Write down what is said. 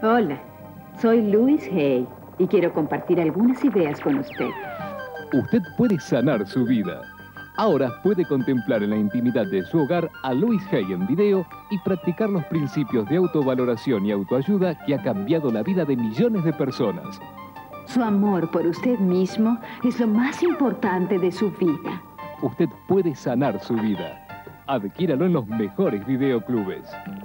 Hola, soy Louise Hay y quiero compartir algunas ideas con usted. Usted puede sanar su vida. Ahora puede contemplar en la intimidad de su hogar a Louise Hay en video y practicar los principios de autovaloración y autoayuda que ha cambiado la vida de millones de personas. Su amor por usted mismo es lo más importante de su vida. Usted puede sanar su vida. Adquíralo en los mejores videoclubes.